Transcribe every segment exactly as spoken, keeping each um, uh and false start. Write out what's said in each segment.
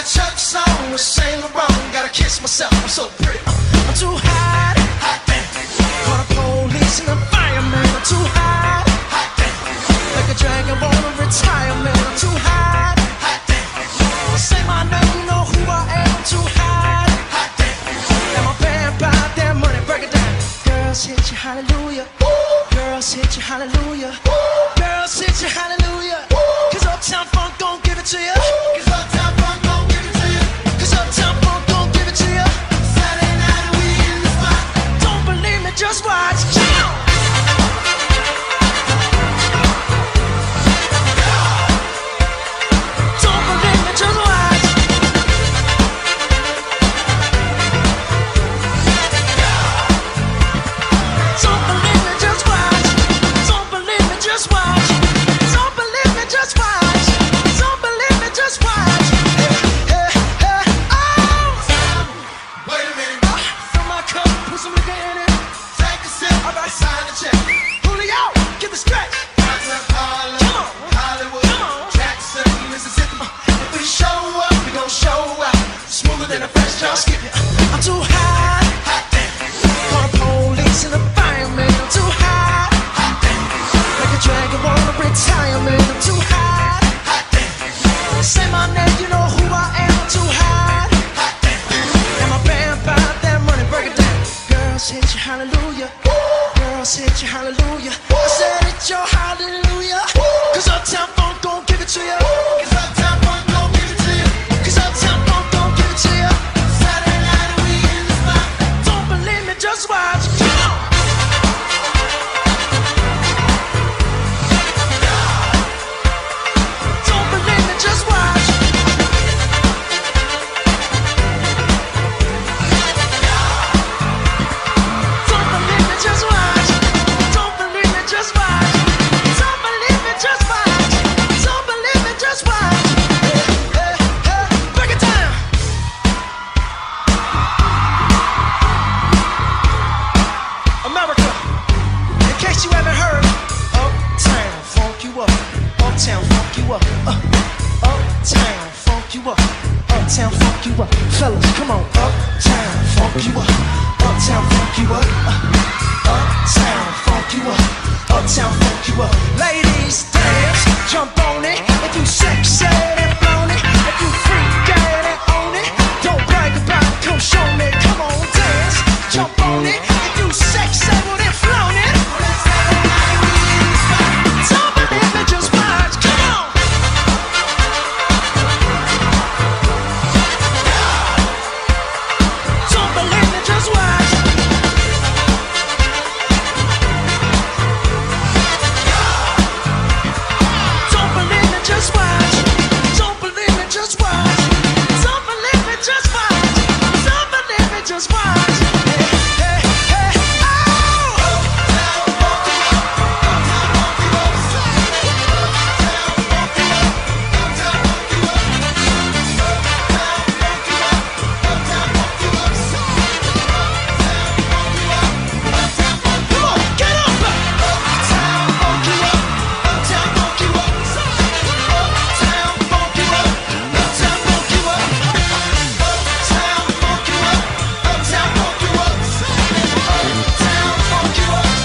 church song was sang wrong. Gotta kiss myself, I'm so pretty. I'm too hot, hot damn. Call the police and the fireman. I'm too hot, hot damn. Like a dragon, wanna retire, man. I'm too hot, hot damn. Say my name, you know who I am. I'm too hot, hot damn. And my band bought that money, break it down. Girls hit you, hallelujah. Girls hit you, hallelujah. Girls hit you, hallelujah. Cause Uptown Funk gon' give it to you. Cause Uptown Funk gon' give it to you. Cause Uptown Funk gon' give it to you. Saturday night we in the spot. Don't believe me, just watch. Don't believe me, just watch. Don't believe me, just watch. Don't believe me, just watch. Don't believe me, just watch. Don't believe me, just watch. Hey, hey, hey, oh! Wait a minute. Uh, fill my cup, put some liquor in it. Take a sip, all right, sign the check. Julio, get the stretch. Harlem, come on, Hollywood, come on. Jackson, Mississippi. Uh, if we show up, we gon' show out. Smoother than a fresh drop skip. I'm too hot, hot damn. Call the police and the fireman. I'm too hot, hot damn. Like a dragon, wanna retire, man. I'm too hot, hot damn. Say my name, you know who I am. I'm too hot, hot damn. And my band bought that money, break it down. Girls hit you, hallelujah. Girls hit you, hallelujah. I said it's your hallelujah. Cause Uptown Funk gon' give it to you. Cause Uptown Funk gon' give it to you. Cause Uptown Funk gon' give it to you. Saturday night we in the spot. Don't believe me, just watch. Come on. Don't believe me, just watch. Don't believe me, just watch. Don't believe me, just watch. Don't believe me, just watch. Don't believe me, just watch. Hey, hey, hey, break it down. America, in case you haven't heard, Uptown funk you up. Uptown funk you up. Uh, uptown funk you up. Uptown funk you up. Fellas, come on. Uptown funk you up. Uptown funk you up. Uh, uptown funk you up. Uptown funk you up. Ladies, dance, jump on it. If you sexy and flown it, if you freak dead and own it, don't brag about it, come show me. Come on, dance, jump on it. If you sexy and flown it, don't believe me, just watch. Come on. Don't believe me, just watch. Don't believe me, just watch. Don't believe me, just watch. Don't believe me, just watch. Don't believe me, just watch. Hey, hey, hey, oh! Come on, get up! Uptown funk you up. Uptown funk you up. Uptown funk you up. Uptown funk you up. Uptown funk you up. Uptown funk you up. Uptown funk you up.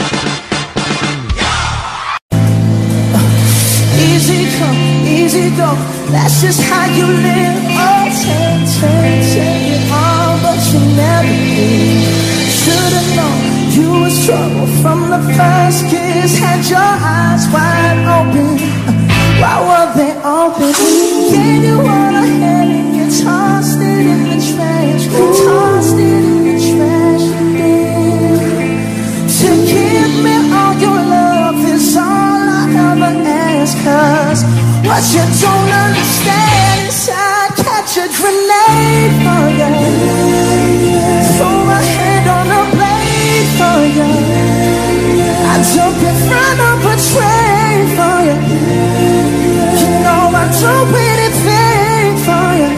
Easy come, easy go, that's just how you live. Oh, take, take, take it all, but you never did. Should've known you was trouble from the first kiss. Had your eyes wide open, why were they open? Gave you all I had and you tossed it in the trash. Tossed it in the trash, you did. To give me all your love is all I ever ask. Cause what you don't understand is I catch a grenade for you. Throw my hand on a blade for you. I jump in front of a train for you. You know I do anything for you.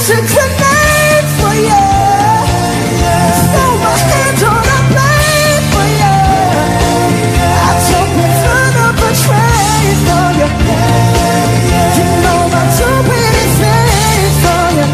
took the night for you. Throw my hands on a plate for you. I took the front of a train for you. You know I do anything for you.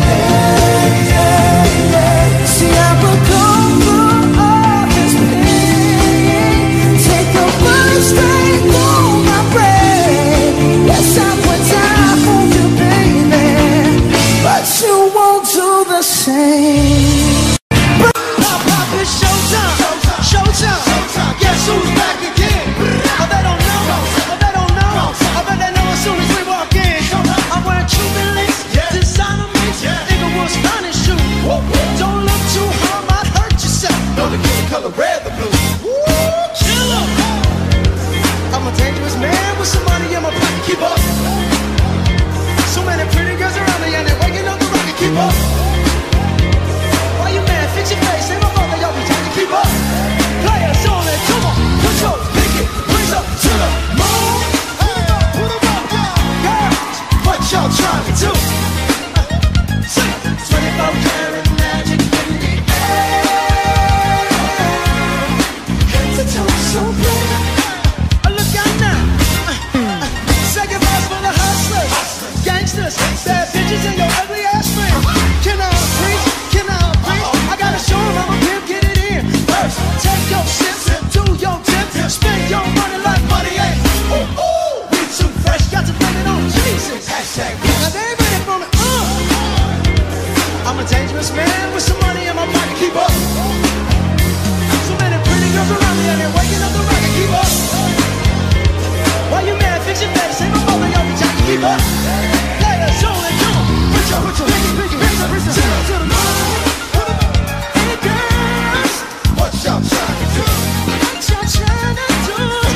See, I will go through all this pain, take the words straight through my brain. Yes, I would die for you, baby, but you won't do the same. Pop, pop, it's showtime, showtime. Guess who's back again? Oh, they don't know, oh, they don't know. I bet they know as soon as we walk in. I'm wearing Cuban links, designer mix, Inglewood's finest shoe. Don't look too hard, might hurt yourself. Know the kid color red, the blue. Woo, killer. I'm a dangerous man with some money in my pocket. Keep up. So many pretty girls around me and they're waking up the rocket. Keep up. Why you mad? Fix your face. Ain't my fault that y'all be trying to keep up. Players on it, come on. Put your pinky rings up to the moon. Put 'em up, girls, what y'all trying to do? Sing it. twenty-four karat magic in the air. Head to toe, so bright. Oh, look out now. Second verse for the hustlers, gangsters, bad bitches, and your ugly ass friends. Can I preach? Can I preach? I gotta show 'em I'm a pimp, get it in. First, take your sips, do your dip, spend your money like money ain't. Ooh, ooh, we too fresh, got to blame it on Jesus. Hashtag now they ain't ready for me. Uh. I'm a dangerous man with some money in my pocket. Keep up. So many pretty girls around me and they're waking up the rocket. Keep up. Why you mad? Fix your face. Ain't my fault that y'all be trying to keep up. Players only, come on. Put your, put your pinky, pinky, pinky, pinky, to the, to the moon. Hey girls, what y'all trying to do? What y'all trying to do?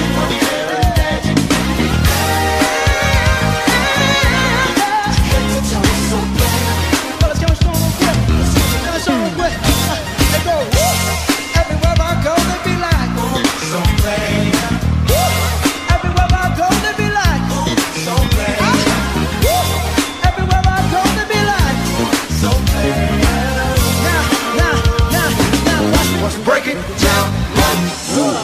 Fellas, can we show 'em real quick? Can we show 'em real quick? Uh, They go, woo! Everywhere I go, they be like, so bad. Everywhere I go, they be like, so bad. Everywhere I go, they be like, so bad. Now, now, now, now, watch me, watch me break it down. Woo.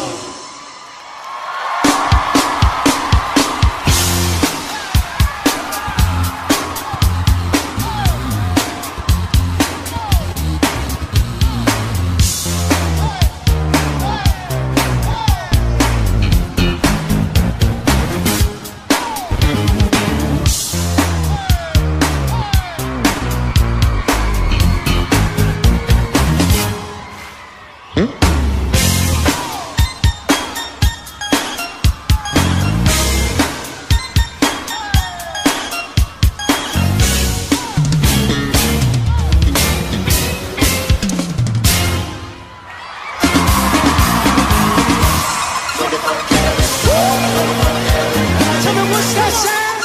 Tell me what's that sound?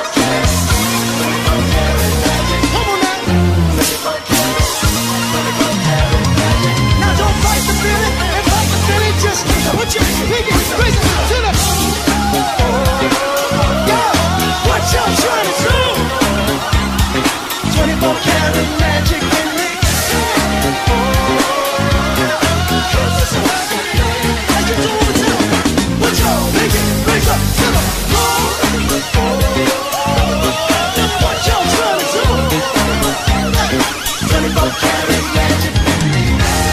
Come on now. Now don't fight the feeling, and fight the feeling. Just put your pinky raise it to the. Yeah, what y'all trying to do? twenty-four karat magic in me. Let's get to it now. Put your pinky raise up to the moon. What y'all trying to do? twenty-four karat magic in me.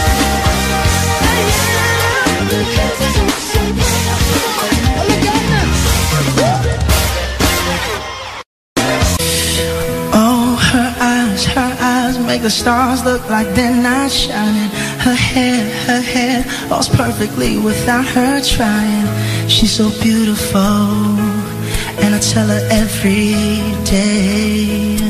Look out now. Oh, her eyes, her eyes make the stars look like they're not shining. Her hair, her hair falls perfectly without her trying. She's so beautiful, and I tell her every day.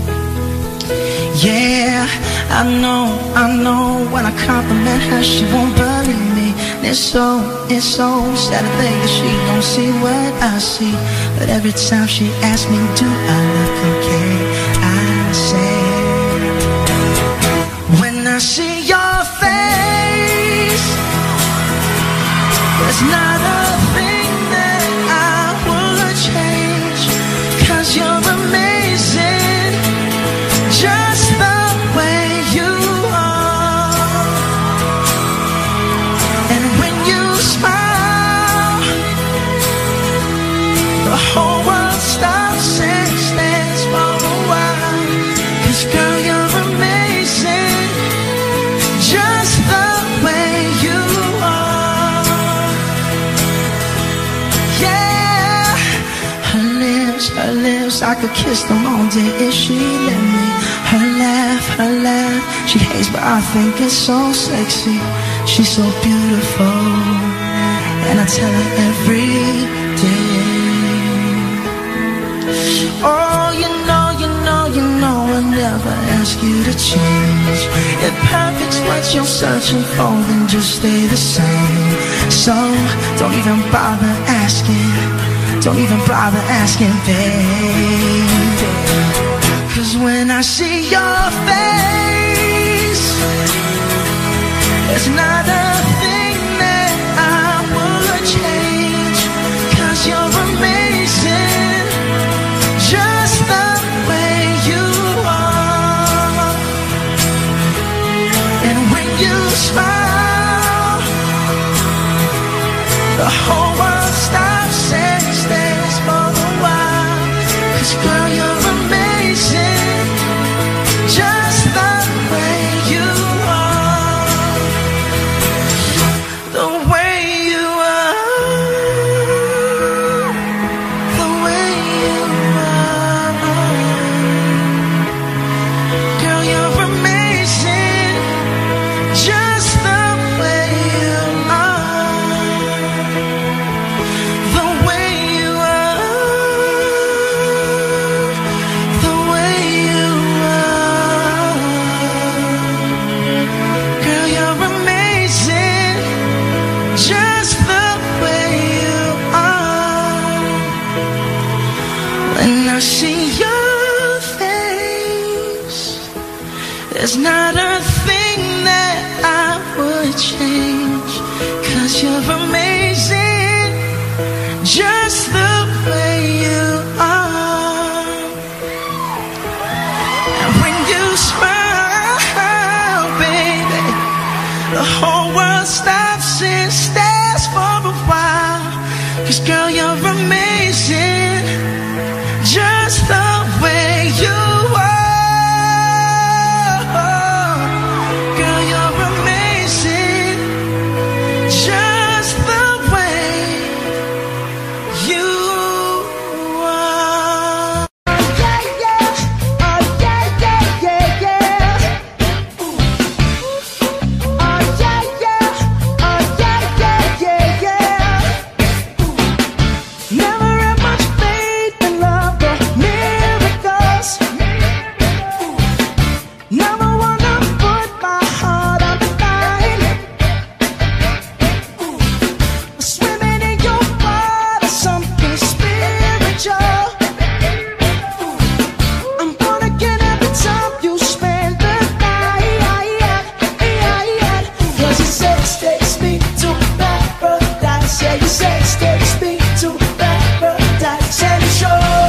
Yeah, I know, I know. When I compliment her, she won't believe me. It's so, it's so sad to think that she don't see what I see. But every time she asks me, do I look okay? I say, when I see your face, there's not a thing that I would change. 'Cause you're amazing, just the lips, I could kiss them all day if she let me. Her laugh, her laugh, she hates but I think it's so sexy. She's so beautiful, and I tell her every day. Oh, you know, you know, you know I'll never ask you to change. If perfect's what you're searching for, then just stay the same. So, don't even bother asking. Don't even bother asking, baby. Cause when I see your face, there's not a thing that I would change. Cause you're amazing, just the way you are. And when you smile, the whole world stops and stares for a while. Cause girl, you're amazing, just the way you are. The way you are. The way you are. Girl, you're amazing, just the way you are. The way you are. The way you are. Girl, you're amazing, just the way you are. When I see your face, there's not a thing that I would change. Cause you're amazing, just the way you are. And when you smile, baby, the whole world stops and stares for a while. Cause girl, you're amazing, just the way you are. Girl, you're amazing, just the way you are. Yeah, yeah, oh yeah, yeah, yeah, yeah. Oh yeah, yeah, oh yeah, yeah, yeah, yeah. Never had much faith in love or miracles. Never wanna put my heart on the line. Swimming in your water, something spiritual. I'm born again every time you spend the night. Cause you sex takes me to paradise. Yeah, you sex takes me to paradise. And it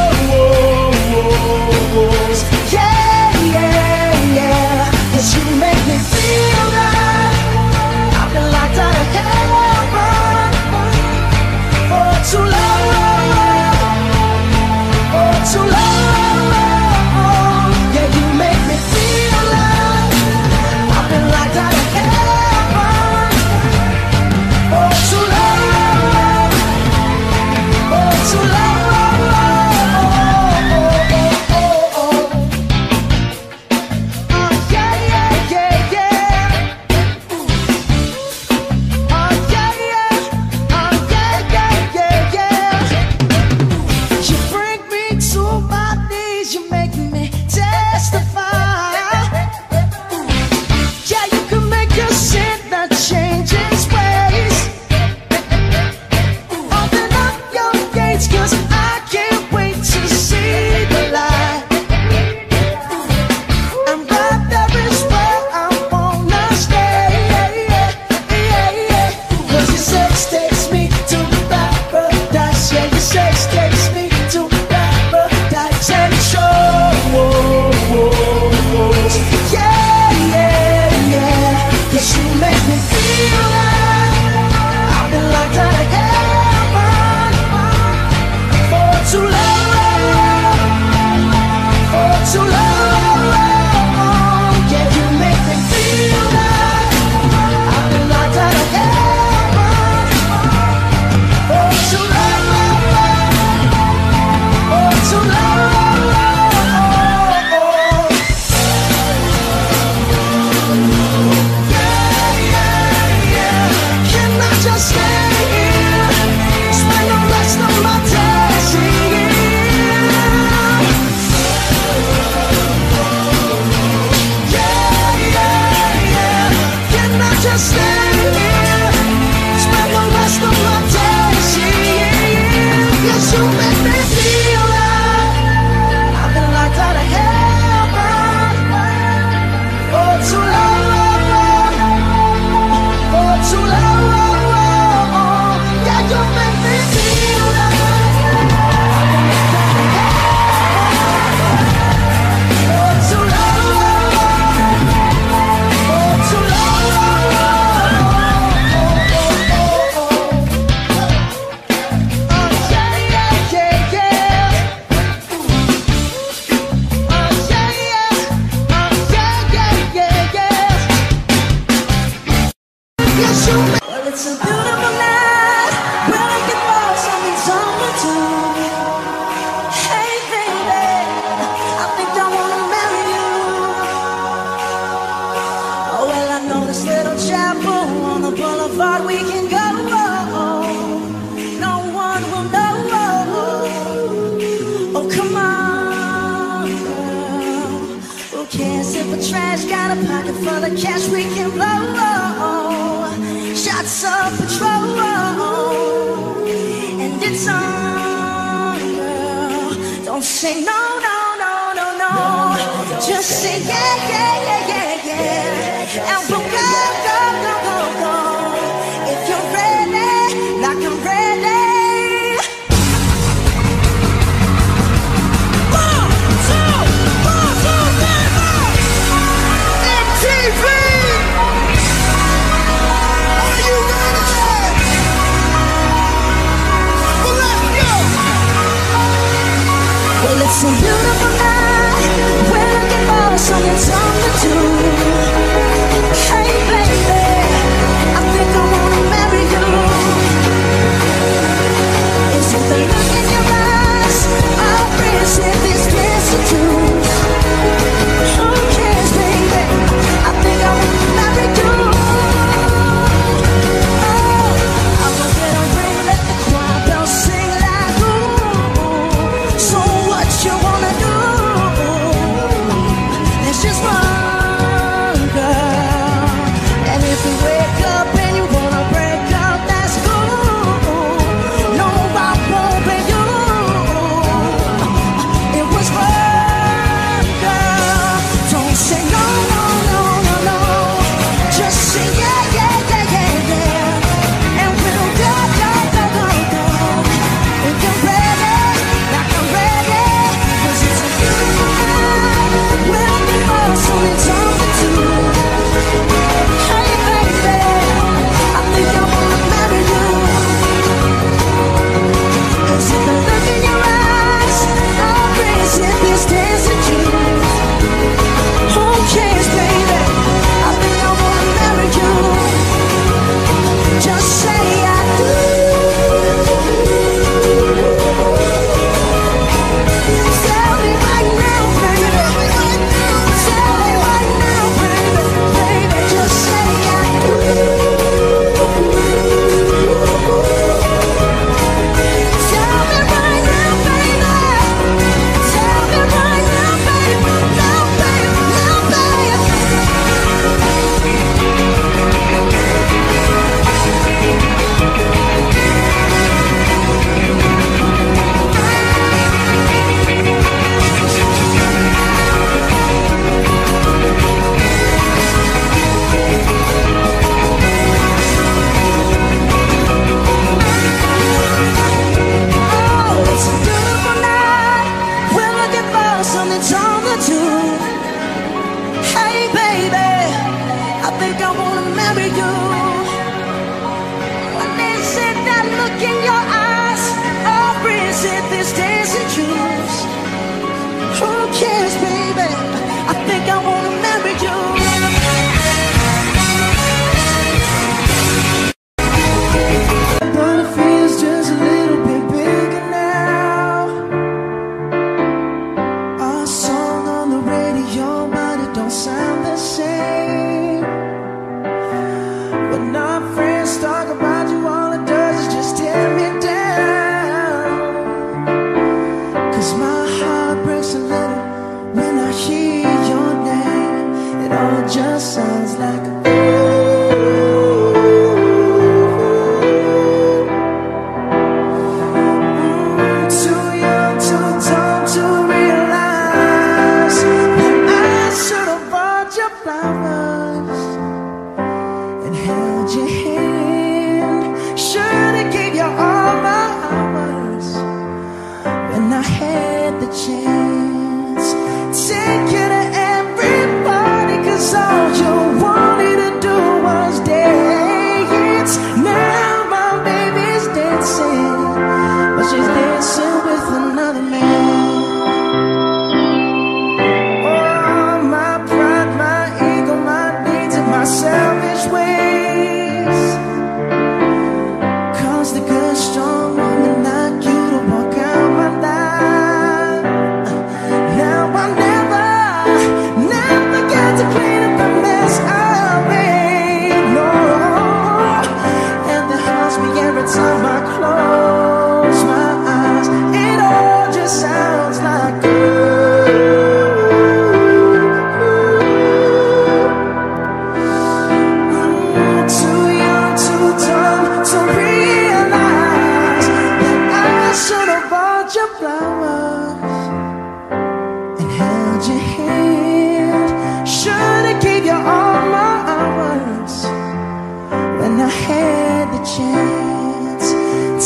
shows. Yeah, yeah, yeah. Cause you make me feel like I've been locked out of heaven for too long, for too long. Yeah, you make me feel like I've been locked out of heaven for too long. got a pocket full of cash we can blow. Shots of patrol, and it's on, girl. Don't say no, no, no, no, no. Just say yeah, yeah, yeah, yeah, yeah. And we'll go, go, go, go, go. If you're ready, like I'm ready. One, two, one, two, three, four. M T V. Are you ready? Well, let's go. Well, it's a beautiful night. We're looking for something to do. Hey, baby, I think I wanna marry you. Is it the look in your eyes, or is it this destitute? Who cares, baby? I think I wanna marry you. Oh, I'm gonna get a ring, let the choir bells sing like ooh. So what you wanna do? Let's just run.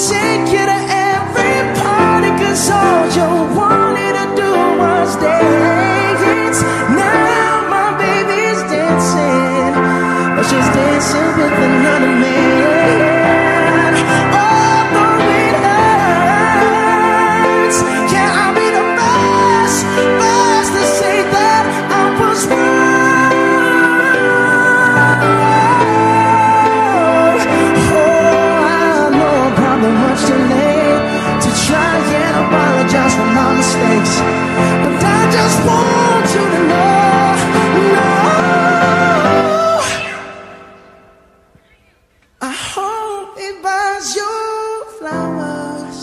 take you to every party, cause all you wanted to do was dance. Now my baby's dancing, but she's dancing with another man. Although it hurts, can I be the first, first to say that I was wrong? Much too late to try and apologize for my mistakes, but I just want you to know, no, I hope he buys you flowers,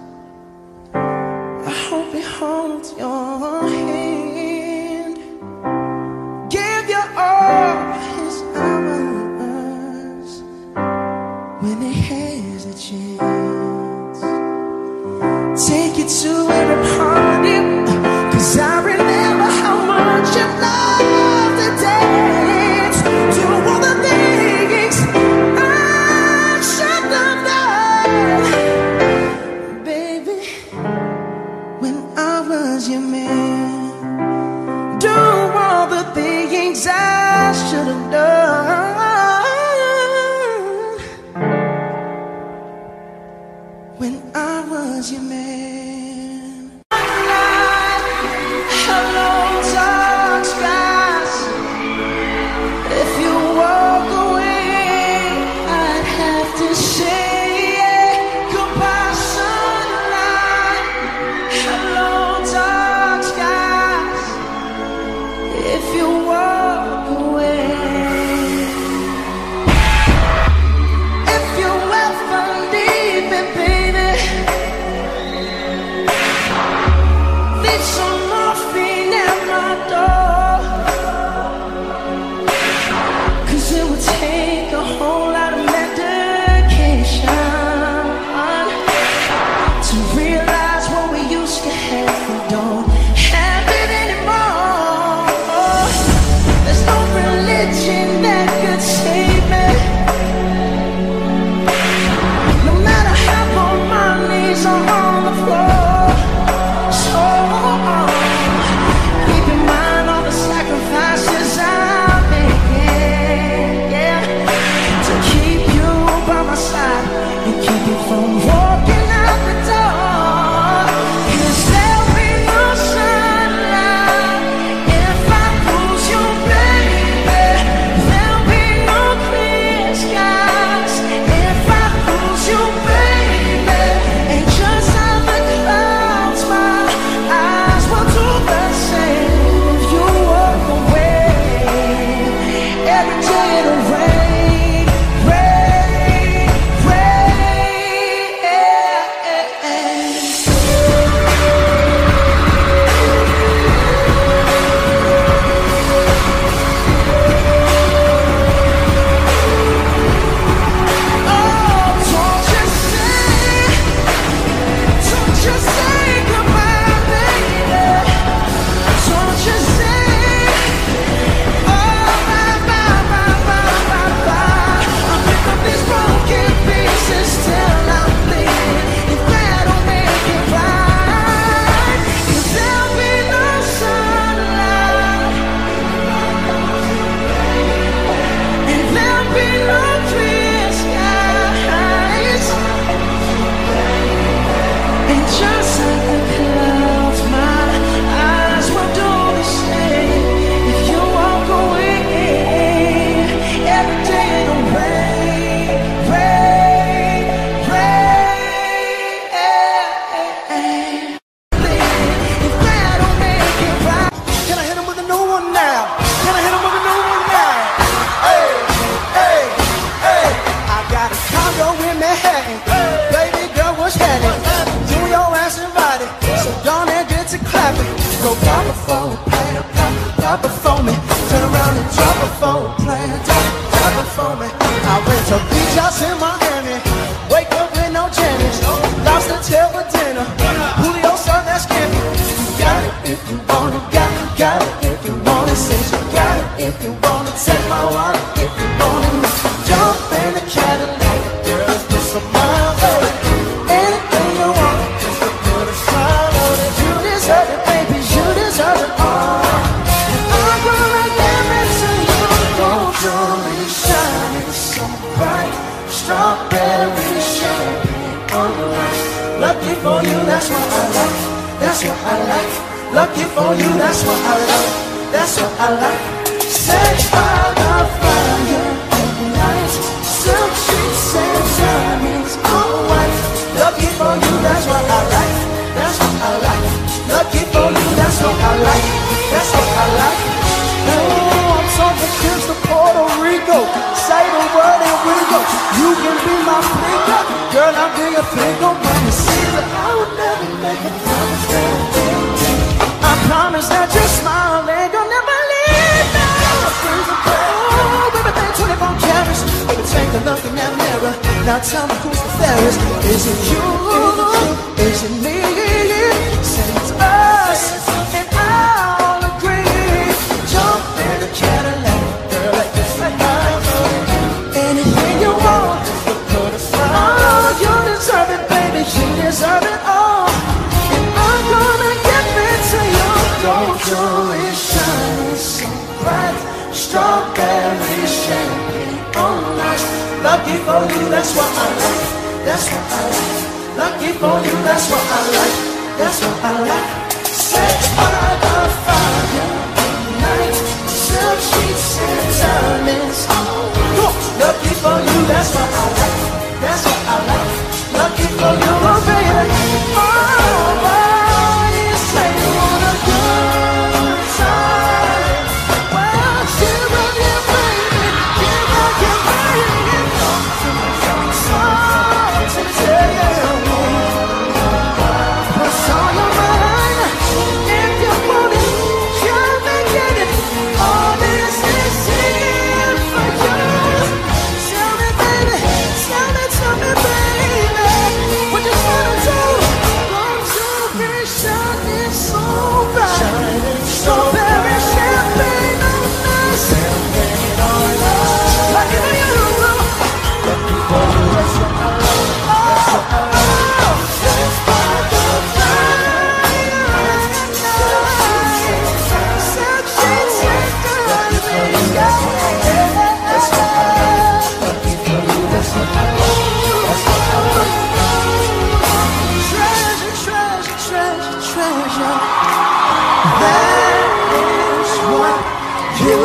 I hope he holds your hand, give you all his hours when he has a chance. Take it to every party, cause I remember how much you loved to dance. Do all the things I should have done, baby, when I was your man. Do all the things I should have done when I was your man. Hello, dark skies. If you walk away, I'd have to say goodbye, sunlight. Hello, dark skies. If you walk away, if you ever leave me, baby, leave some morphine at my door, cause it would take a whole lot of medication to realize what we used to have. We don't have it anymore. There's no religion that could save me, no matter how long my knees are on the floor. So keep in mind all the sacrifices I'm making, yeah, to keep you by my side and keep you from walking out the door. Cause there'll be no sunlight if I lose you, baby. There'll be no clear skies if I lose you, baby. And just like the clouds, my eyes will do the same if you walk away. Every day it'll rain, rain, rain, yeah. Oh, don't you say, don't you say goodbye, baby. Don't you say, oh, bye, bye, bye, bye, bye, bye. I'll pick up these broken pieces till I'm bleeding, if that'll make it right. Cause there'll be no sunlight, and there'll be no clear skies. And just like the clouds, my eyes will do the same if you walk away. Every day it'll rain, rain, rain. If that'll make it right. Can I hit him with a new one now? Can I hit him with a new one now? Hey, hey, hey. I got a condo in Manhattan. Baby girl, what's happening? Do your ass invited, so don't get to clapping. Go pop a phone, play a pop, pop it for me. Turn around and drop a phone, play a drop, drop it for me. I went to beach house in Miami, wake up with no jammies, lobster tail for dinner, Julio served that scampi. You got it if you want it, got it, got it if you want it. Since you got it if you want it, take my wallet if you want it. Jump in the Cadillac, girls, just a mile away. alright. Lucky for you, that's what I like. That's what I like. Lucky for you, that's what I like. That's what I like. Sex by the fire at night. Silk sheets and diamonds, all white. Lucky for you, that's what I like. That's what I like. Lucky for you, that's what I like. That's what I like. Oh, I'm talking trips to Puerto Rico. Say the word and we go. You can be my flicker. Girl, I'll be a flicker. When you see that I would never make a promise. I promise that your smile ain't gonna never leave me. Oh, everything twenty-four carats. Baby, take a look in that mirror. Now tell me who's the fairest. Is it you? Is it me? Say it's us, and I'll agree. Jump in the Cadillac, girl, like this like mine. Anything you want, put it on. Oh, you deserve it, baby, you deserve it all. And I'm gonna give it to you. Gold jewelry shining so bright, strawberry champagne all night. Lucky for you, that's what I like. That's what I like. Lucky for you, that's what I like. That's what I like. Sex by the fire at night. Silk sheets and diamonds. Oh, lucky for you, that's what I like. That's what I like. Lucky for you, oh baby. Oh, oh, you say you want a good time. Well, give up your baby. Give up your baby. So, to tell you. What's on your mind? If you want it, you may get it. All this is here for you. Tell me, baby, tell me, tell me, baby, what you wanna do? Long jewelry shining so bright, strawberry champagne on us. Lucky for you, lucky for you, that's what I love. That's what I love. Sex by the fire at night. Silk sheets and diamonds, yeah. That's what I love. Lucky for you, that's what I love. That's what I love. Treasure, treasure, treasure, treasure. That is what you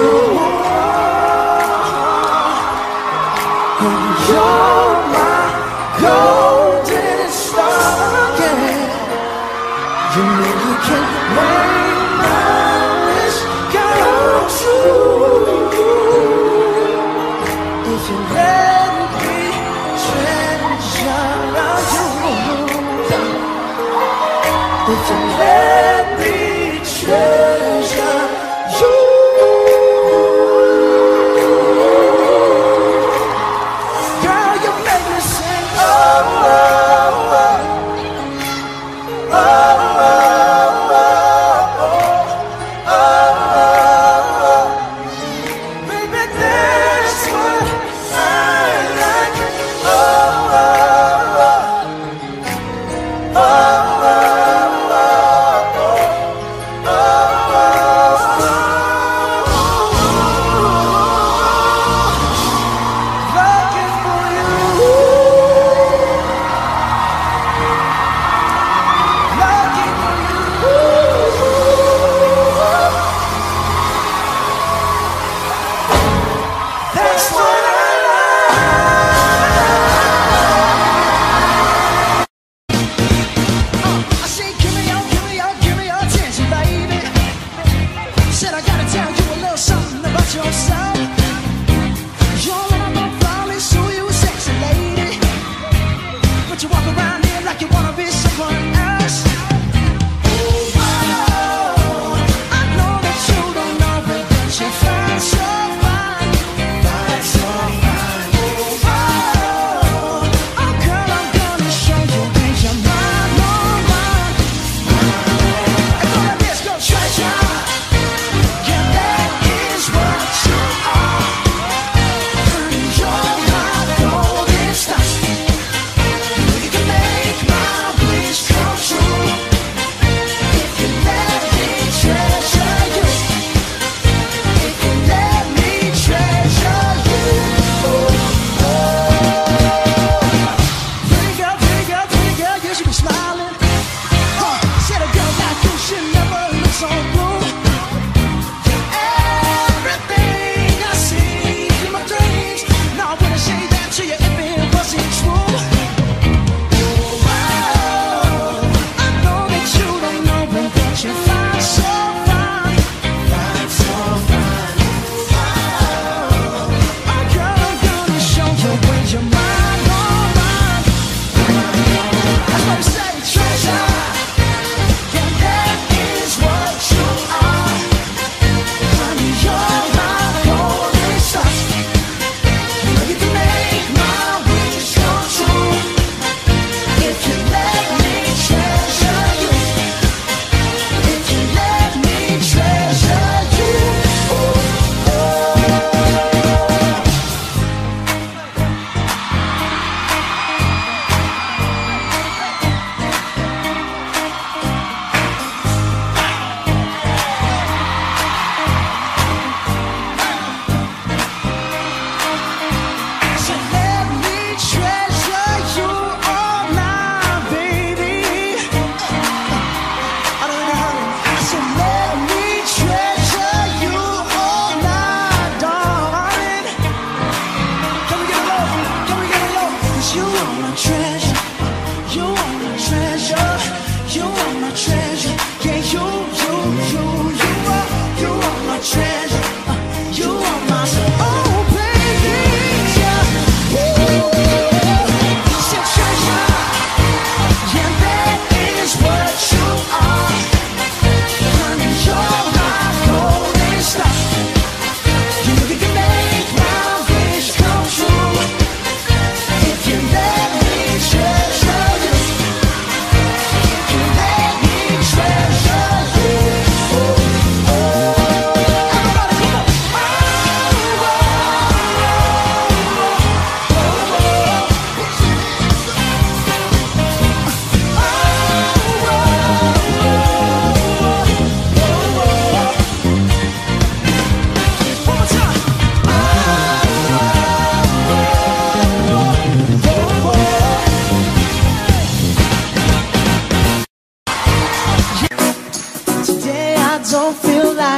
are. And you're my golden star, yeah. You really can make my wish come true. If you let me treasure you. If you let me treasure you. Girl, you make me sing, oh, oh, oh. Oh, oh, oh, oh, oh, oh. Baby, that's what I like. Oh, oh, oh, oh, oh, oh.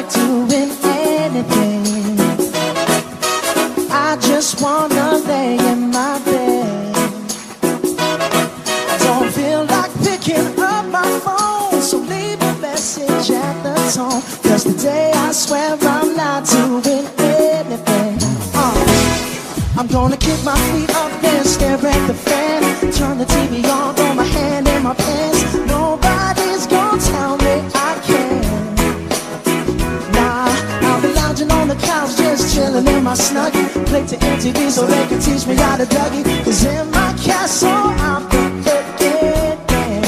not doing anything. I just wanna lay in my bed. I don't feel like picking up my phone, so leave a message at the tone. Cause today I swear I'm not doing anything. uh, I'm gonna kick my feet up and stare at the fan. Turn the T V on, throw my hand in my pants. Nobody's gonna tell me I can't. Nah, I'll be lounging on the couch, just chilling in my snuggie. Play to M T V so they can teach me how to Dougie. Cause in my castle I'm the wicked man.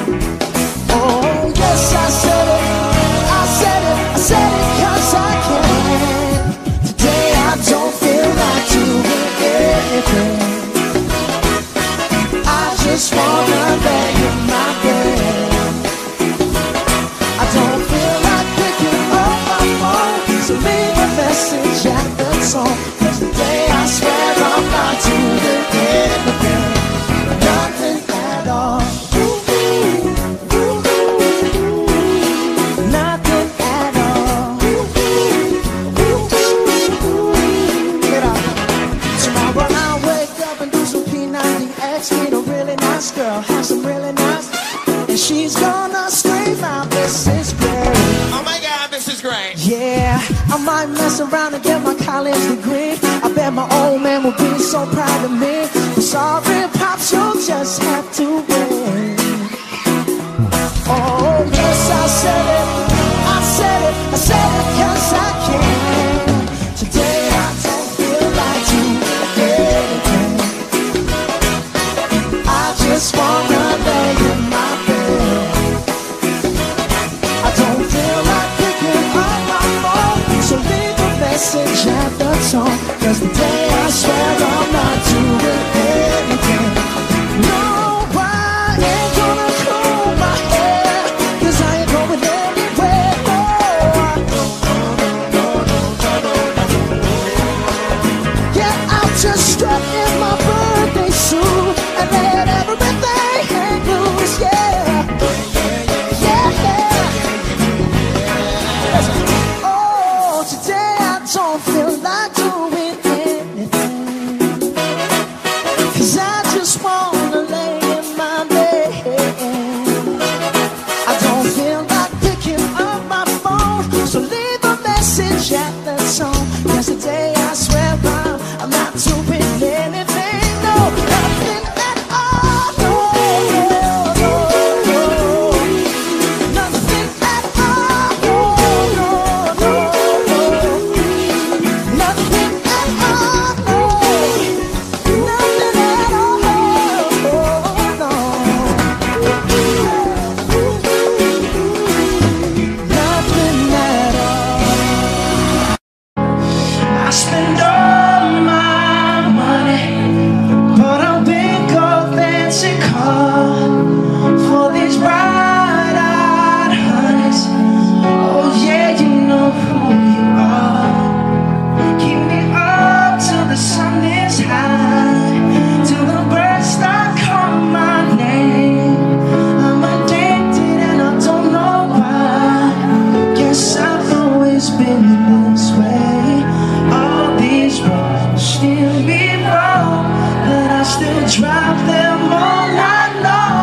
Oh yes, I said it, I said it, I said it cause I can. Today I don't feel like doing anything. I just wanna lay in my bed. I don't feel like picking up my phone, so leave a message at the tone. Cause today I swear I'm not doing anything. Nothing at all. Nothing at all. Get up. Tomorrow I'll wake up and do some P ninety X. Meet a really nice girl, have some really nice, and she's gonna scream out, this is great. Oh my God, this is great. Yeah, I might mess around and get my college degree. I bet my old man will be so proud of me. I'm sorry, Pops, you'll just have to wait. Oh, yes, I said it, I said it, I said it cause I can. Today I don't feel like doing anything. I just wanna lay in my bed. I don't feel like picking up my phone, so leave a message at the tone. Cause today I swear I'm not doing anything. No, I ain't gonna comb my hair, cause I ain't going anywhere. No, yeah, I'll just strap in my birthday suit and let everything hang loose. Yeah, yeah. Oh, today I don't feel like doing anything. Cause I just wanna lay in my bed. I don't feel like picking up my phone, so leave a message at the tone. Cause today I swear I'm, I'm not doing anything. No, nothing at all. No, no, no, no. Nothing at all. No, no, no, no. Nothing at all. No. Nothing at all. No, no. Nothing at all. I spend all my money, but I'll pick a fancy car for these bright-eyed honeys. Oh yeah, you know who you are. Keep me up till the sun is high, till the birds start calling my name. I'm addicted and I don't know why. Guess I've always been this way. All these roads still be wrong, but I still drive them all night long.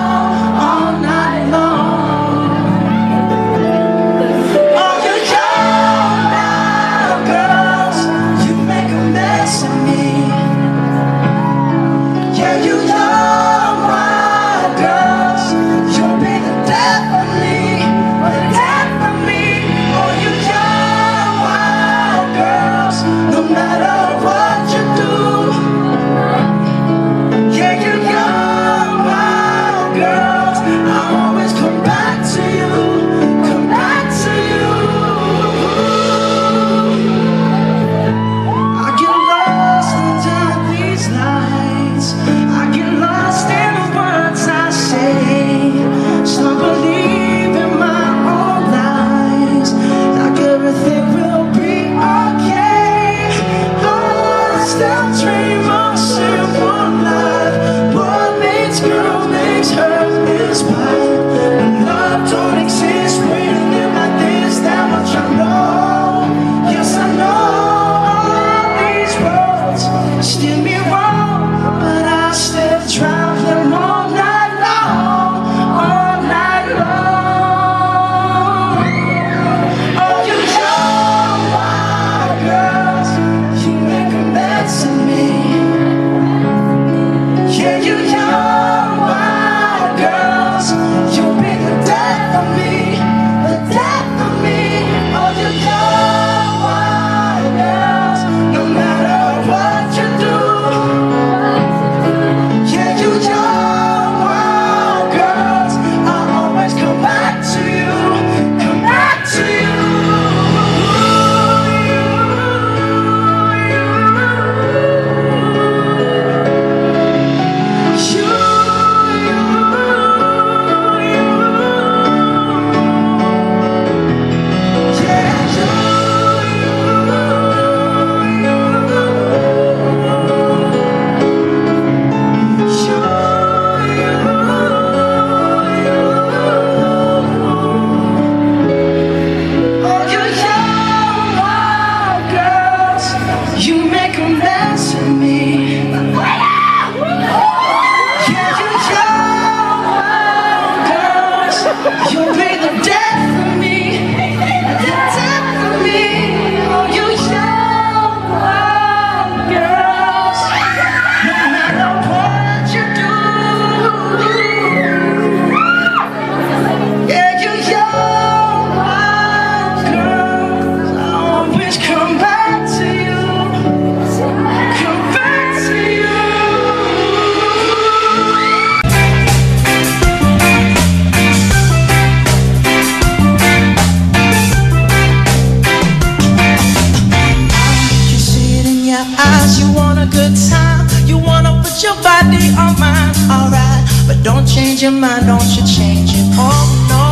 change your mind, don't you change it. Oh no.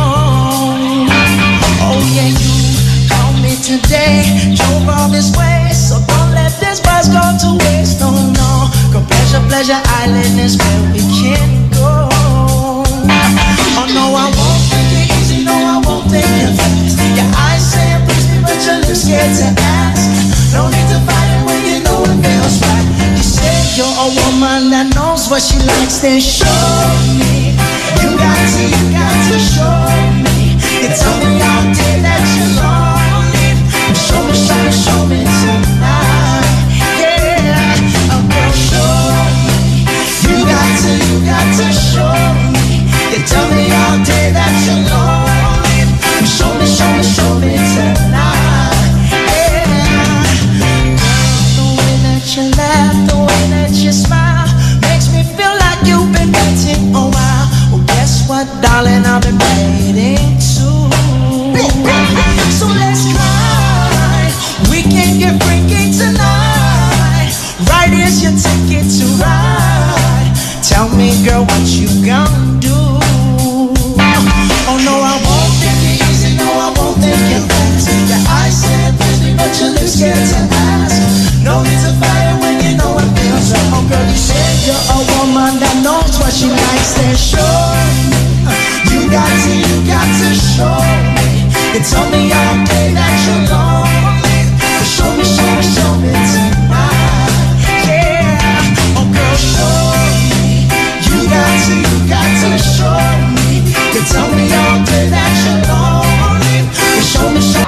Oh yeah, you called me today, drove all this way, so don't let this bus go to waste. No, no, go pleasure, pleasure island is where we can go. Oh no, I won't take it easy, no, I won't take it fast. Your eyes say it please me, but your lips scared to ask. No need to fight it when you know it feels right. You say you're a woman that knows what she likes, then show me. You got to, you got to show me. You tell me all day that you're lonely. Show me, show me, show me tonight. Yeah, oh girl, show me. You got to, you got to show me. You tell me all day that you're lonely. Show me, show me, show me tonight. Yeah, the way that you laugh, the way that you smile, makes me feel like you've been waiting a while. Well, guess what, darling, I've been waiting too. So let's try. We can get freaky tonight. Right here's your ticket to ride. Tell me, girl, what you gonna do? Oh no, I won't take it easy, no, I won't take it fast. Your eyes said busy, but your lips scared to ask. No need to fight it when you know it feels right. Oh girl, you said you're a woman that knows what she likes, then show me. You got to, you got to show me. You tell me all day that you're lonely. But show me, show me, show me tonight. Yeah, oh girl, show me. You got to, you got to show me. You tell me all day that you're lonely. But show me, show me.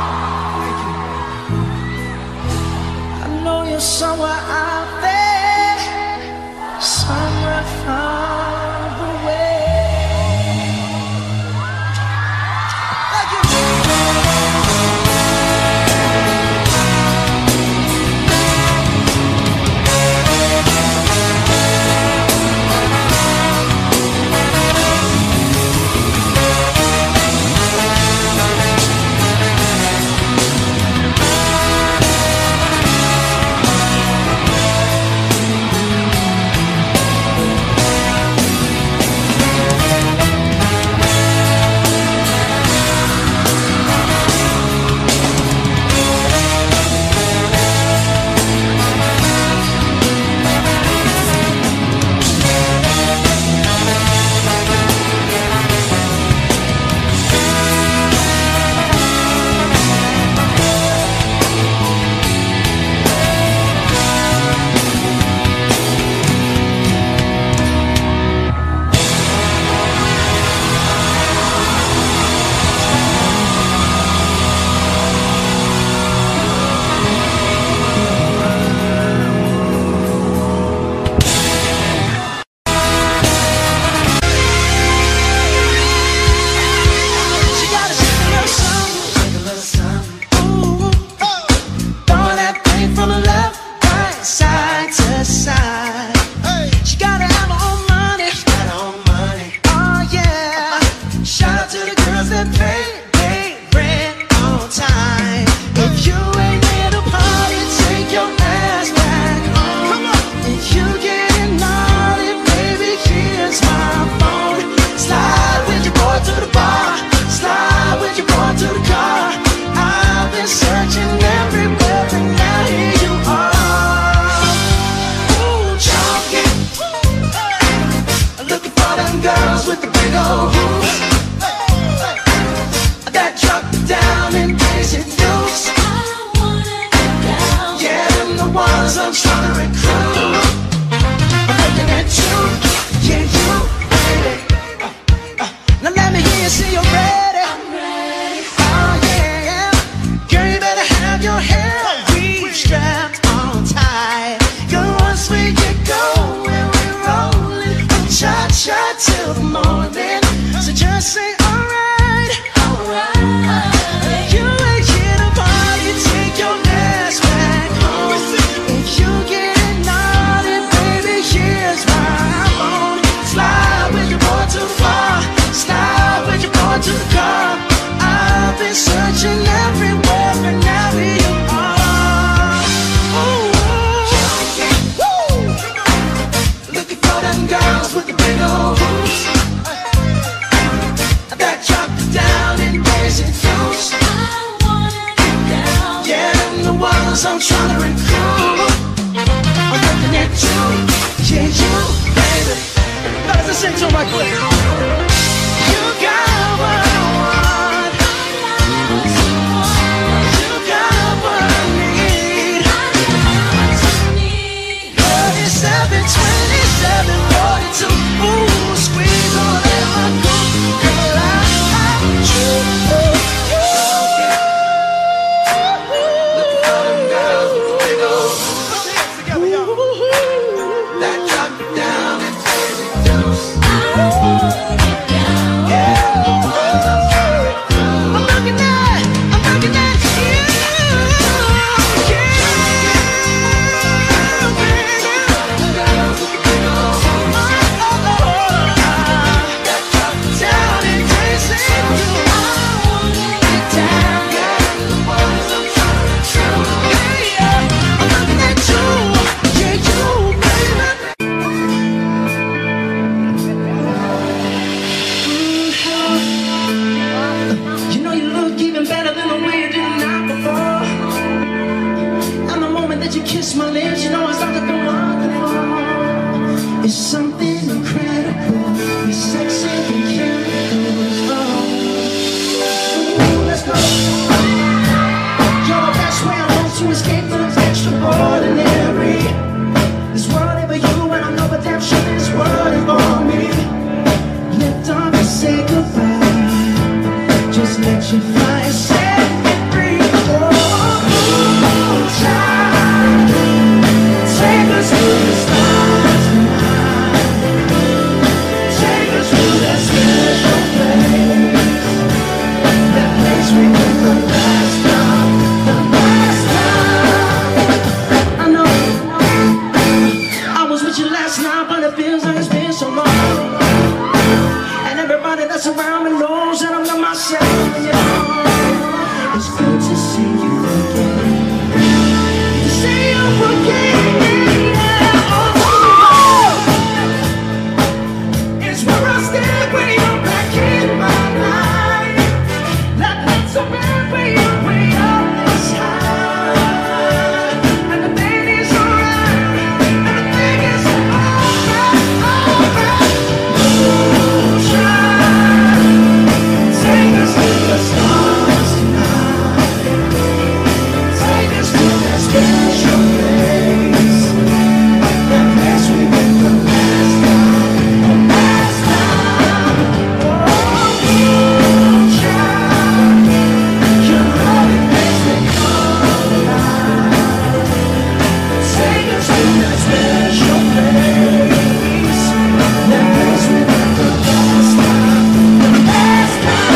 I know you're somewhere out there, somewhere far away. Till the morning, so just say alright, alright. You ain't here to party, take your ass back home. If you get naughty, baby, here's my phone. Slide with your boy too far, slide with your boy to the car. I've been searching everywhere, but now here you are. Ooh, ooh. Looking for them girls with the big old boobs. I'm trying to recall. I'm looking at you, yeah, you, baby. Fellas, let's sing to 'em right quick. You got what I want. You got what I need. thirty-seven, twenty-seven, forty-two. Ooh, squeeze on that my cool. Girl, I, I, you, oh, Look at them girls with the big old put your hands together, y'all. That drop you down and tears you loose. Yeah, the ones I'm sorry. I'm looking at, I'm looking at you, yeah, The girls with the big old that drop you down and dancing you. Get down, yeah, the ones I'm sorry. yeah, yeah. I'm looking at you, yeah, you, baby. You know you look even better than the way you did the night before. And the moment that you kiss my lips, you know it's like I've been walking for. It's something incredible. You're sexy and chemicals. Oh, let's go. You're the best way I know to escape from this extraordinary. This world ain't for you, and I know, but damn sure this world is for me. Lift off and say goodbye. Just let you fly, set me free. Oh, child, take us to the stars tonight. Take us to that special place, that place we went the last time, the last time. I know I was with you last night, but it feels like it's been so long. And everybody that's around me knows that I'm not myself anymore. It's good to see you again. To see you again, yeah. Oh, it's where I stand when you're back in my life. Not not so bad when you're way up this high. And the baby's alright, everything is alright, alright. Take us to the stars tonight. Take us to that special place, that place we went the last time, the last time. Oh, child, your love it makes me come alive. Take us to that special place, that place we went the last time, the last time.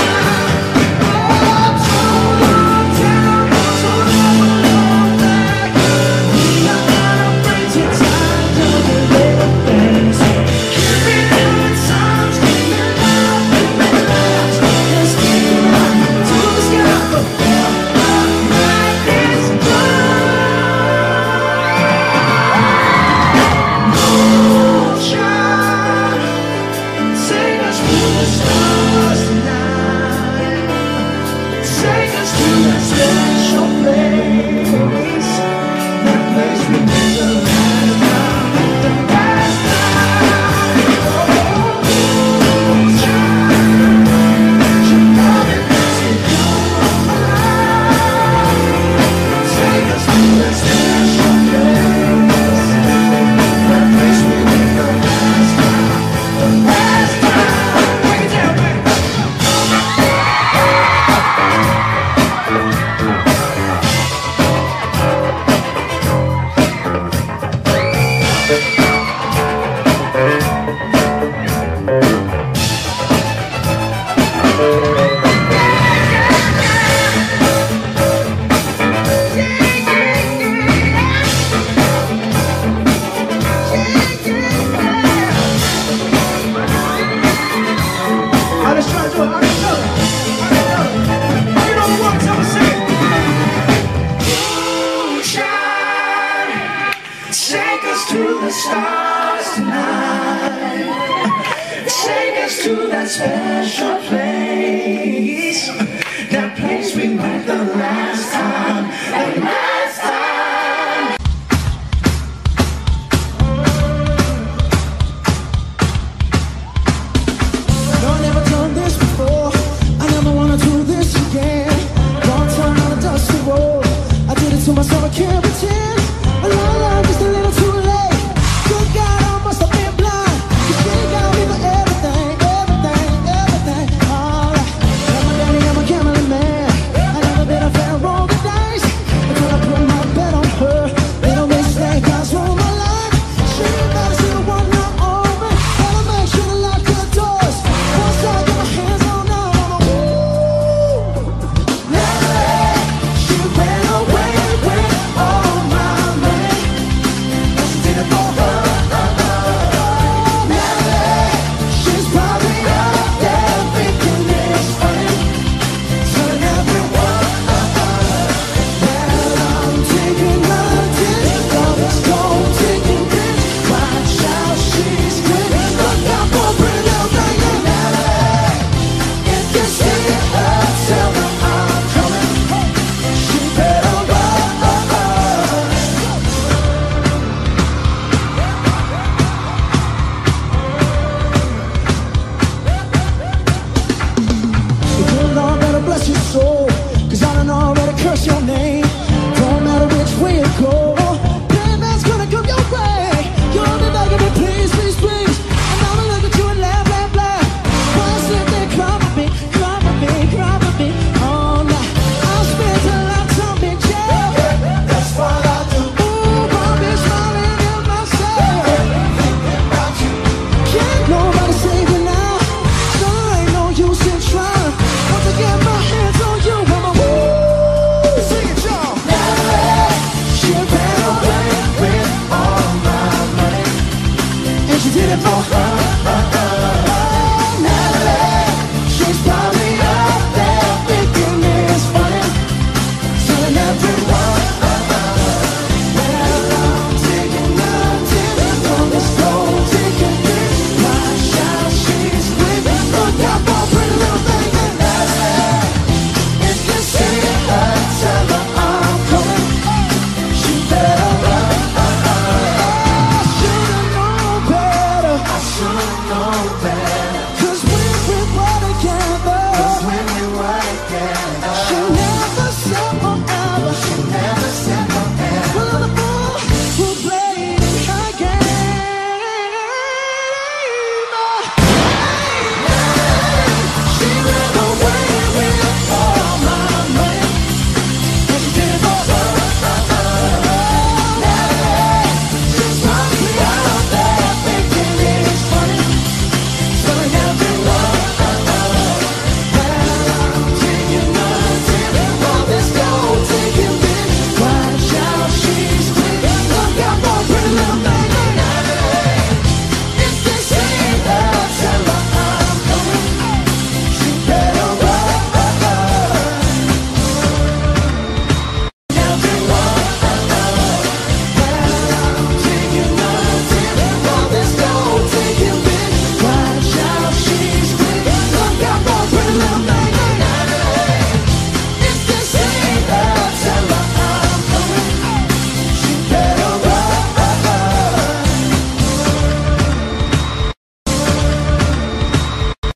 Take us to the stars tonight. Take us to that special place, that place we met the last time, the last time. Oh, child, your love it makes me come alive. Take us to that special place, that place we met the last time, the last time. Break it down, baby. I just try to do it. I just know it. I just know it. You know the words, I'ma sing. Ooh, child, take us to the stars tonight. Take us to that special place, that place we went the last time, the last time.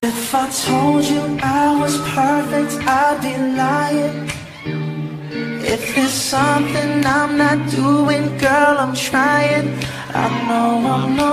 If I told you I was perfect, I'd be lying. If there's something I'm not doing, girl, I'm trying. I know I'm no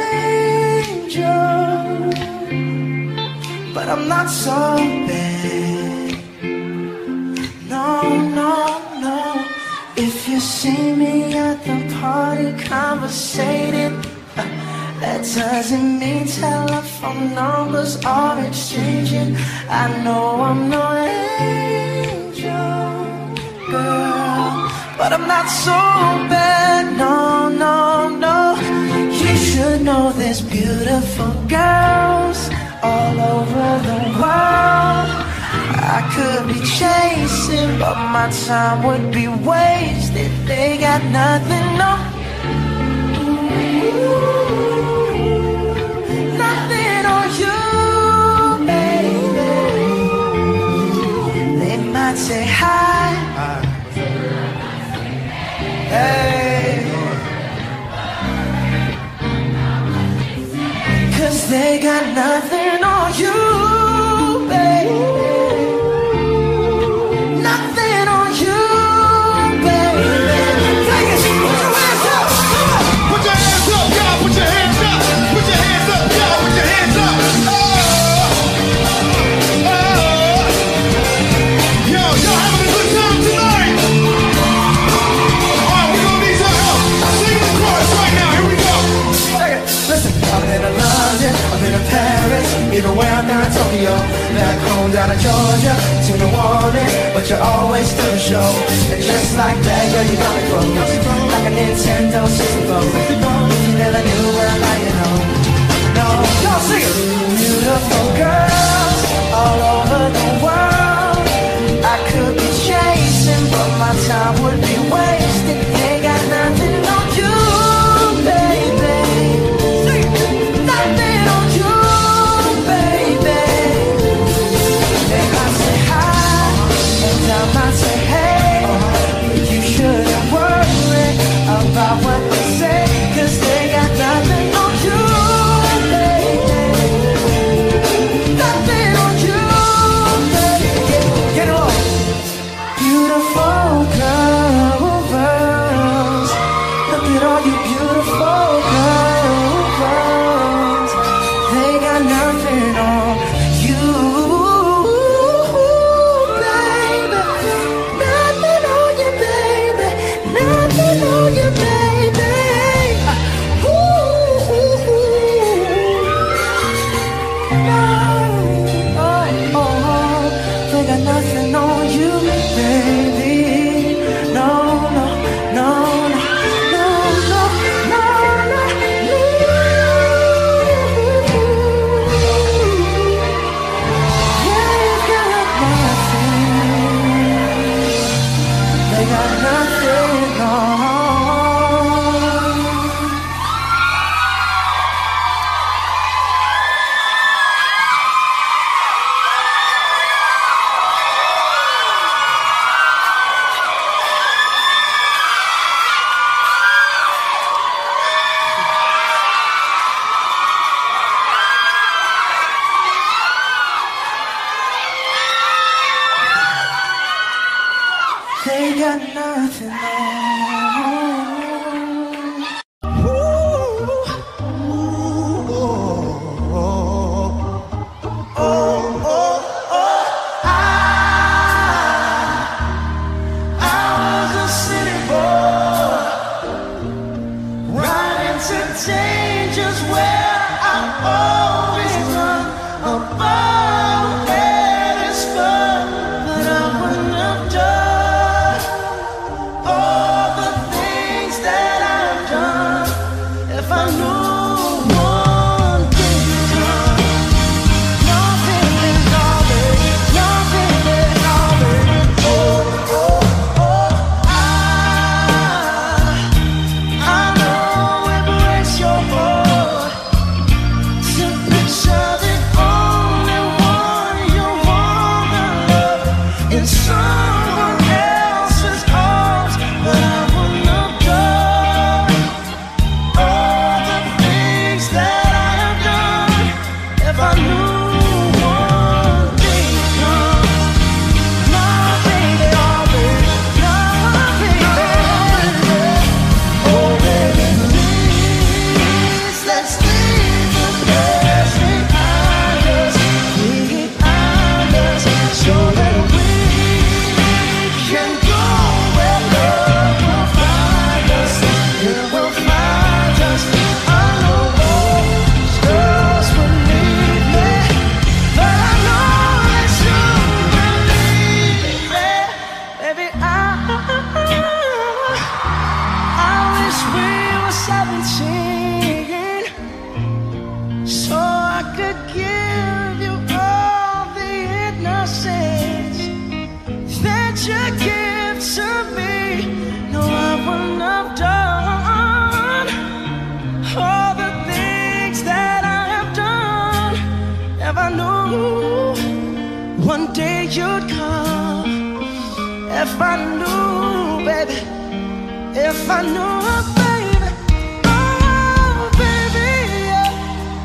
angel, but I'm not so bad. No, no, no. If you see me at the party conversating, that doesn't mean telephone numbers are exchanging. I know I'm no angel, girl, but I'm not so bad. No, no, no. You should know there's beautiful girls all over the world. I could be chasing, but my time would be wasted. They got nothing on nothing on you, baby. They might say hi, hey, 'cause they got nothing on you, baby. Nothing on you, baby. Take it, put your hands up, come on. Put your hands up, y'all, put your hands up. Put your hands up, y'all, put your hands up. Oh, oh. Yo, y'all having a good time tonight? Alright, we gonna need your help. Sing the chorus right now, here we go. Listen, I've been to London, I've been to Paris, even way out there in Tokyo, back home down in Georgia, to New Orleans, but you're always to the show. And just like that, girl, you got me broke, like a Nintendo sixty-four. If you never knew, well, now you know. No, y'all sing it. Beautiful girls all over the world. I could be chasing, but my time would be wasted. They got nothing on you, baby. Nothing on you, baby. They might say hi, and I might say hey. You shouldn't worry about what they say, 'cause they got nothing on you, baby. Nothing on you, baby. Get, get it on. Beautiful girls, look at all you beautiful girls. They got nothing on you, baby. Nothing on you, baby. Nothing on you, baby. Ooh, ooh, ooh. No, oh, oh, they got nothing on you, baby. No, no, no, no, no, no, no, no. Yeah, they got nothing. They got nothing on. They got nothing on. Changes where I always run above and it's fun, but I wouldn't have done. Oh, I knew one day you'd come, if I knew, baby, if I knew, baby, oh, baby, yeah.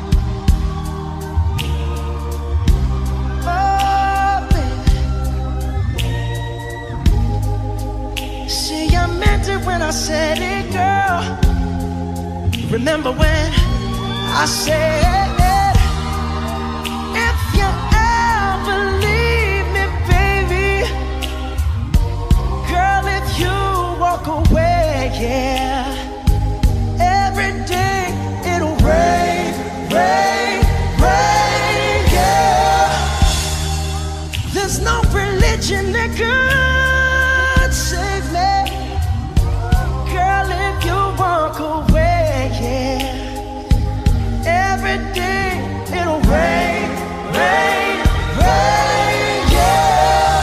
Oh, baby. See, I meant it when I said it, girl. Remember when I said, if you ever leave me, baby, girl, if you walk away, yeah, every day it'll rain, rain, rain, yeah. There's no religion that could save me, girl, if you walk away, yeah, every day it'll rain, rain, rain, yeah.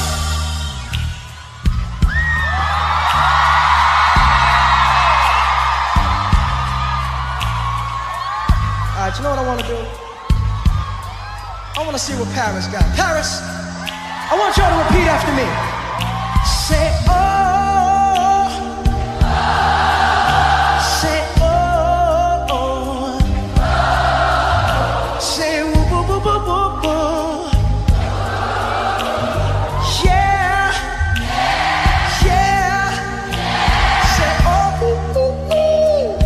All right, you know what I want to do? I want to see what Paris got. Paris, I want y'all to repeat after me. Say, oh. Say, oh, oh. Say, woo, woo, woo, woo, woo, woo. Yeah, yeah. Say, oh, ooh, ooh, ooh.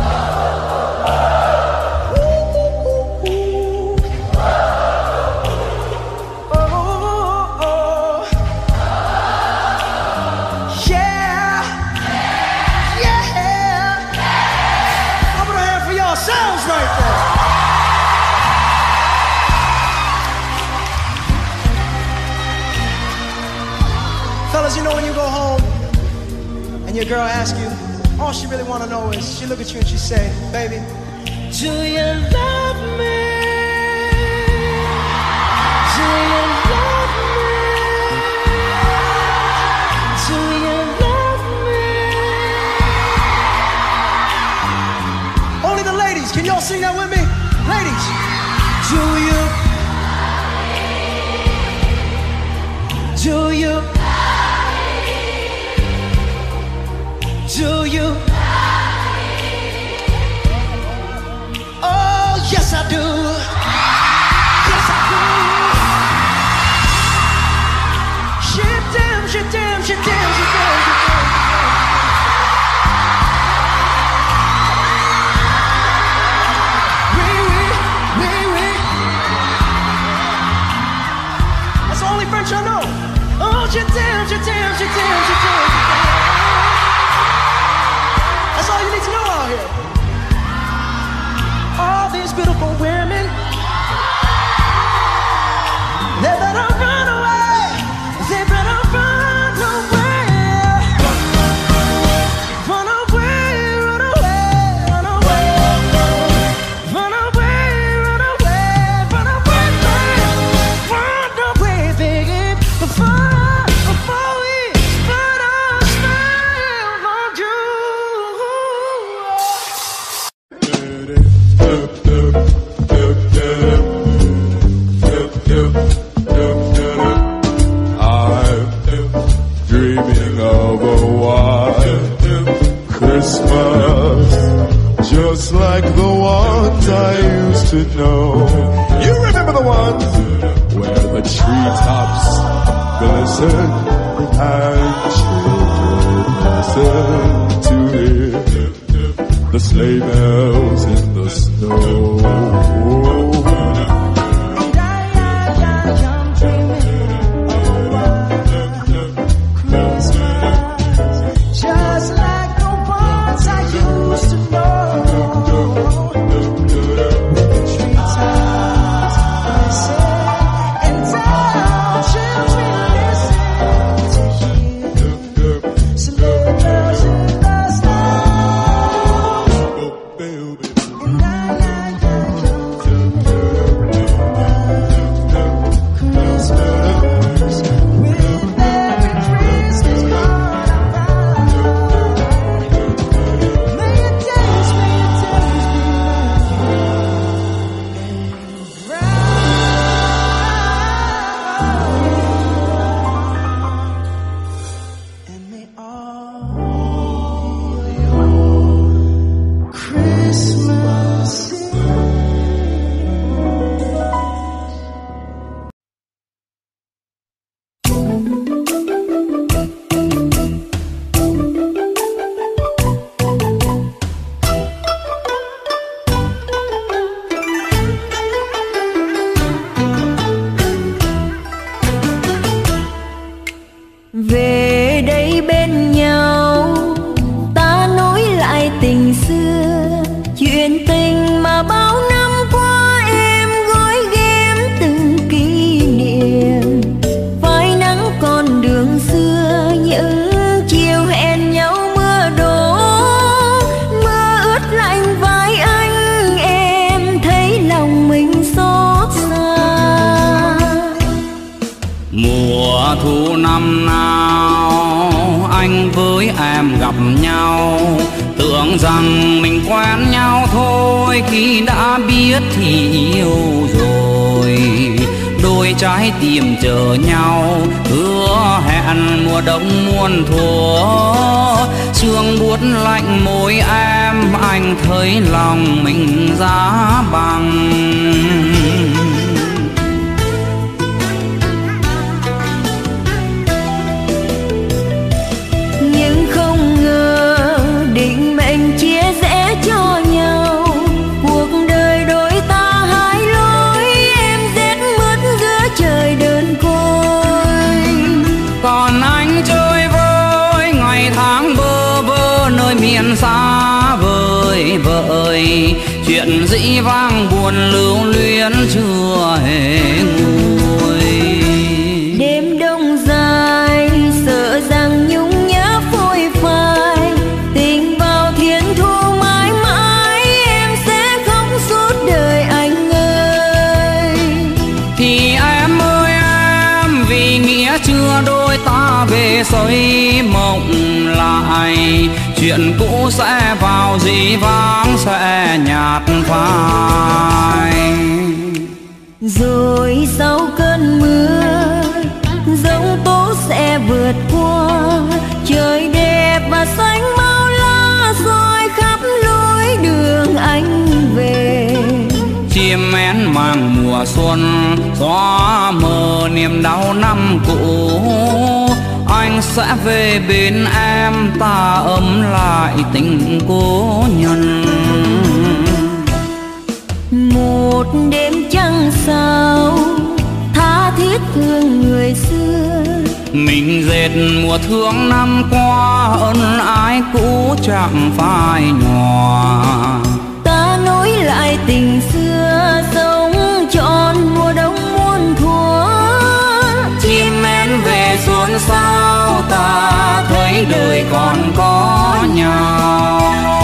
Ooh, ooh, ooh, ooh. Oh, oh. Yeah, yeah. I'm gonna have for y'all sounds right there. Fellas, you know when you go home and your girl asks you, all she really want to know is, she look at you and she say, baby, do you love me? Do you love me? Do you love me? Only the ladies, can y'all sing that with me? Ladies, do you? Do you? Do you? Oh, yes I do. Yes I do. Shit damn, shit damn, shit damn, shit damn, shit damn. Oui, oui, oui, oui. That's the only French I know. Oh, shit damn, shit damn, shit damn, shit damn. That's all you need to know out here. All these beautiful women, they better run away. They better run away. Run away, run away, run away. Run away, run away, run away, run away, baby. Before, before we put our spell on you. I'm dreaming of a white Christmas, just like the ones I used to know. You remember the ones where the treetops glisten and children listen to hear the sleigh bells in the snow. Just like the ones I used to know. Treetops listen and down children listen to hear sleigh bells in the snow. thu năm nào anh với em gặp nhau, tưởng rằng mình quen nhau thôi, khi đã biết thì yêu rồi. Đôi trái tim chờ nhau, hứa hẹn mùa đông muôn thuở. Sương buốt lạnh môi em, anh thấy lòng mình giá băng. Nhưng không ngờ định mệnh chia rẽ cho nhau, cuộc đời đôi ta hai lối, em rét mướt giữa trời đơn côi. Còn anh chơi vơi ngày tháng bơ vơ nơi miền xa vời vợi, chuyện dĩ vang buồn lưu luyến chưa hề nguôi. Đêm đông dài sợ rằng nhung nhớ phôi phai, tình vào thiên thu mãi mãi, em sẽ khóc suốt đời anh ơi. Thì em ơi em, vì nghĩa chưa đôi ta về xây mộng lại, chuyện cũ sẽ vào dĩ vãng sẽ nhạt phai. Rồi sau cơn mưa giông tố sẽ vượt qua, trời đẹp và xanh bao la roi khắp lối đường anh về. Chim én mang mùa xuân, gió mờ niềm đau năm cũ, anh sẽ về bên em, ta ấm lại tình cố nhân. Một đêm trăng sao tha thiết thương người xưa, mình dệt mùa thương năm qua, ân ái cũ chẳng phai nhòa. ta nối lại tình xưa, sống trọn mùa đông muôn thuở. Chim én về xuân sao, ta thấy đời còn có nhau.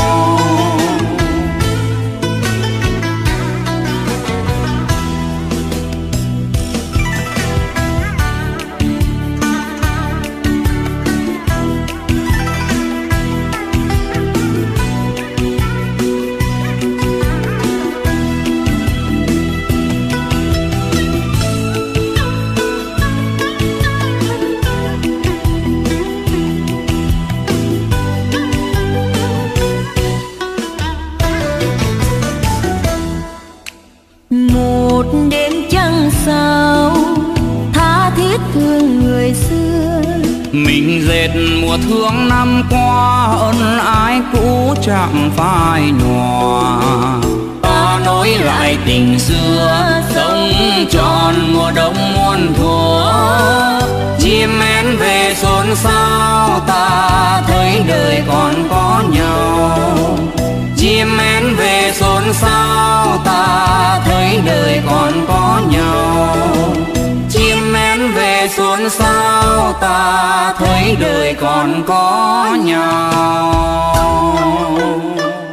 Một đêm trăng sao tha thiết thương người xưa, mình dệt mùa thương năm qua, ân ái cũ chẳng phai nhòa. Ta nối lại tình xưa, sống trọn mùa đông muôn thuở. Chim én về xôn xao, ta thấy đời còn có nhau. Chim én về xôn xao, ta thấy đời còn có nhau. Chim én về xôn xao, ta thấy đời còn có nhau.